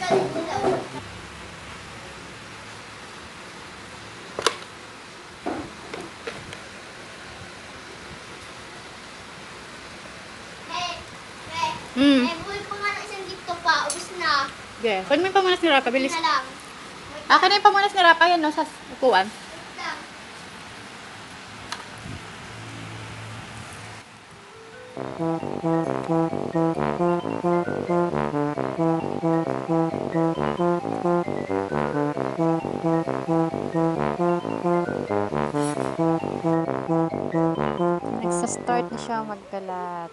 Buhay pa nga ng isang dito pa. Ubus na. Okay. Kunin mo yung pamunas ni Rapa. Bilis. Na lang. Akin na yung pamunas ni Rapa. Yan, no? Sa upuan. Wait lang. Nagsa-start na siya magkalat.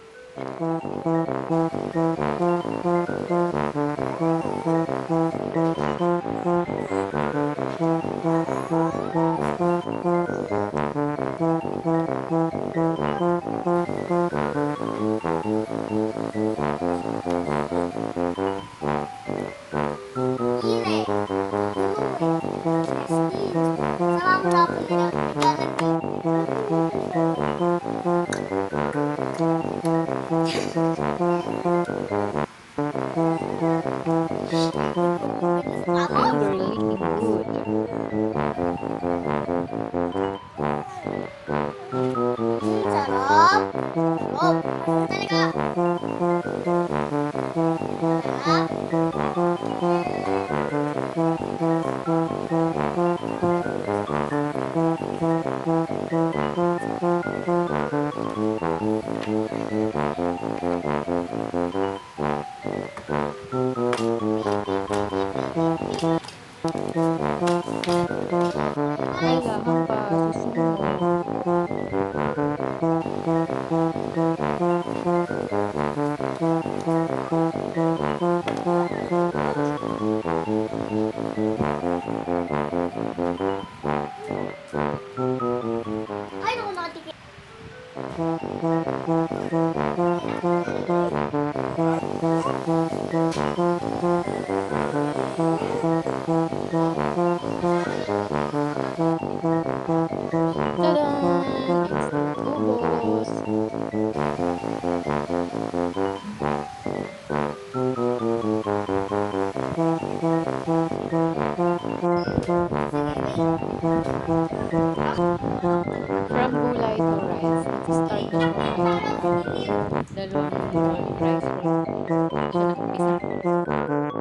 Ay, naku, nakatikip. From gulay to rice. Start na siya. Dalawang rice roll. Siya nag-isa.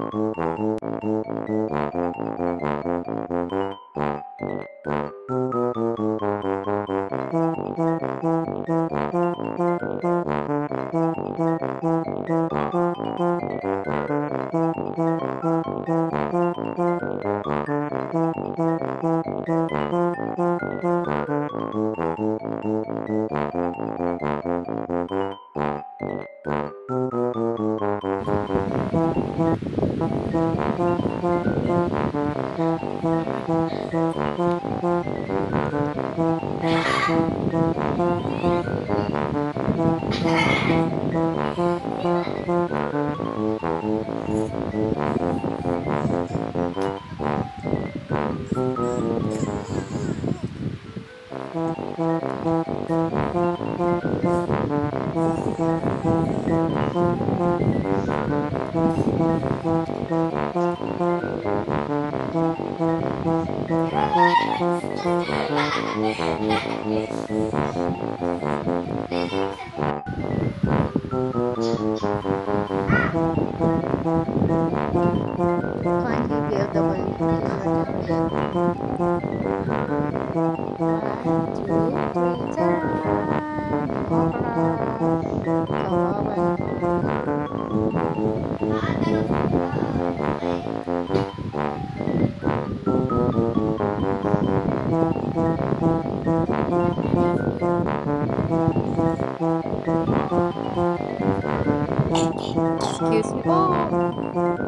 Excuse me po.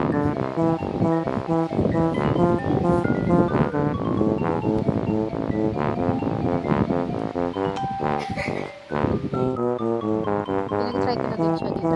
Pinag-try ko na din siya dito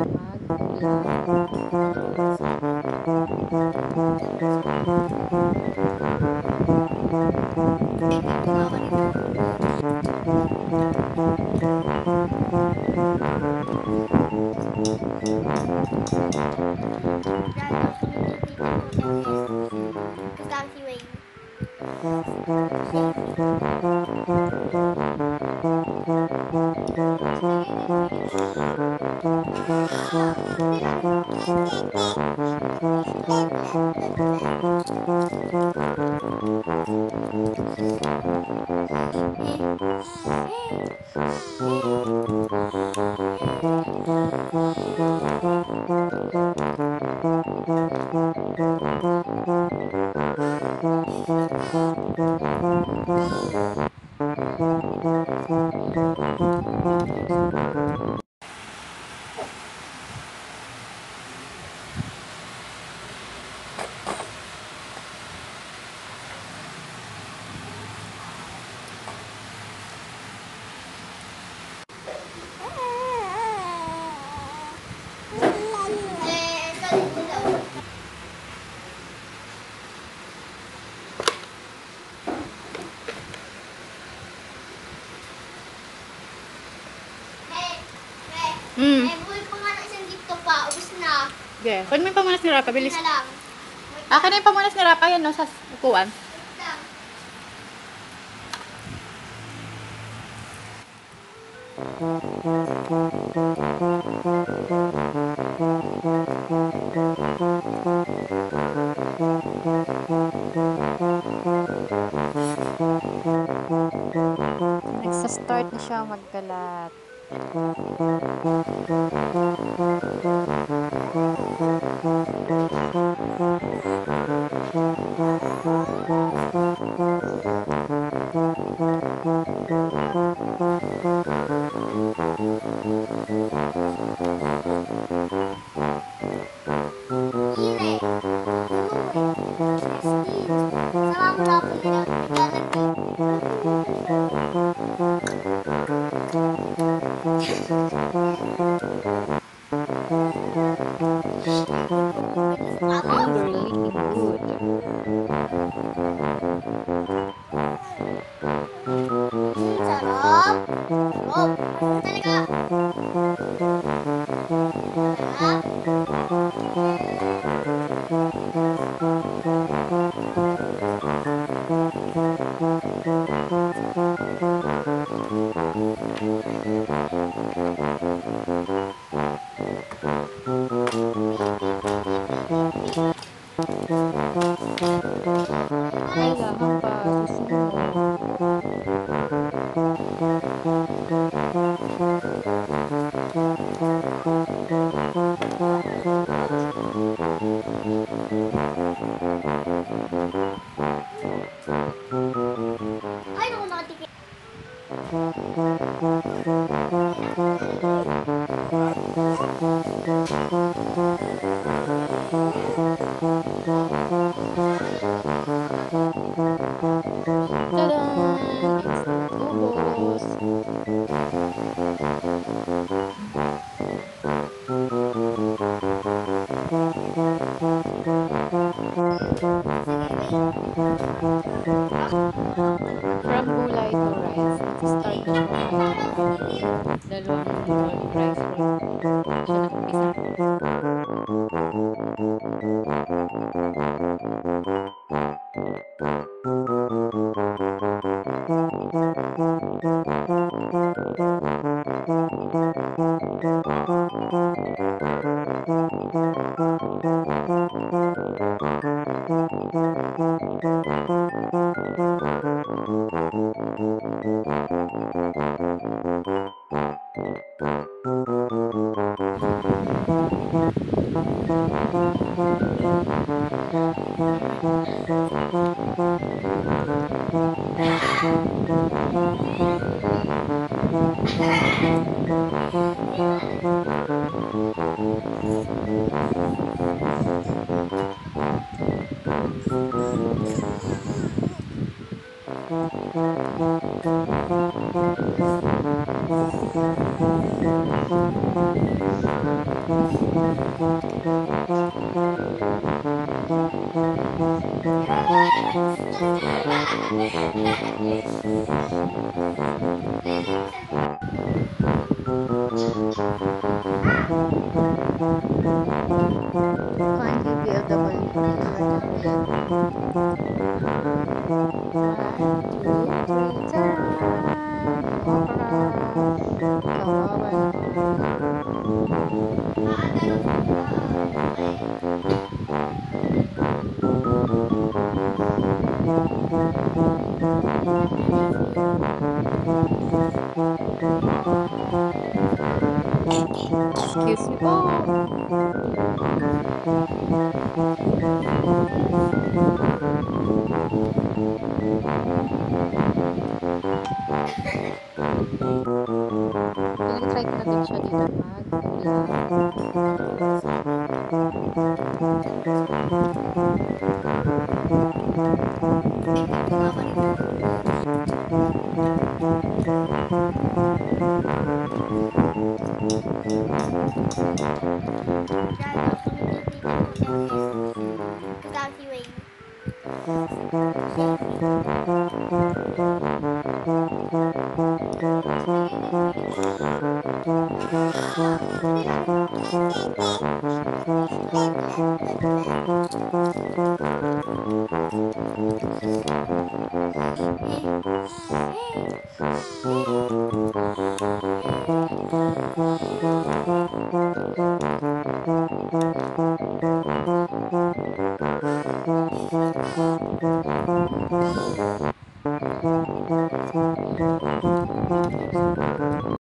Buhay pa nga ng isang dito pa. Ubus na. Okay. Kunin mo yung pamunas ni Rapa. Bilis. Na lang. Akin na yung pamunas ni Rapa. Yan, no? Sa upuan. Wait lang. Nagsa-start na siya magkalat. Elderly good. Sarap. Oh, talaga. Kailangan pa susunod. Ay, naku, nakatikip. Ubos. From gulay to rice. Start na siya. Dalawang rice roll. Siya nag-isa. Kindly build the Excuse me po. Try ko na din siya dito mag-live.